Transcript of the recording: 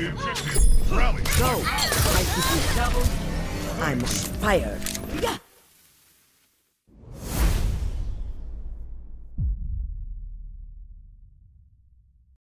the objective. Rally. Go. I give you double. I'm inspired. Yeah.